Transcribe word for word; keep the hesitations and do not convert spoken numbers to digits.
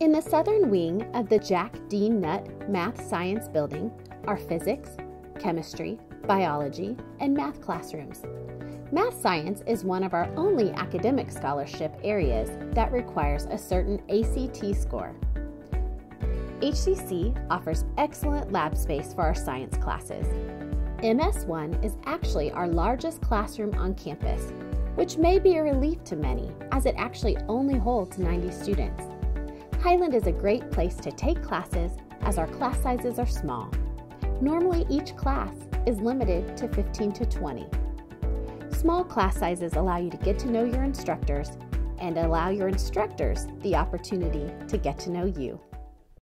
In the southern wing of the Jack D. Nutt Math Science Building are physics, chemistry, biology, and math classrooms. Math science is one of our only academic scholarship areas that requires a certain A C T score. H C C offers excellent lab space for our science classes. M S one is actually our largest classroom on campus, which may be a relief to many as it actually only holds ninety students. Highland is a great place to take classes as our class sizes are small. Normally each class is limited to fifteen to twenty. Small class sizes allow you to get to know your instructors and allow your instructors the opportunity to get to know you.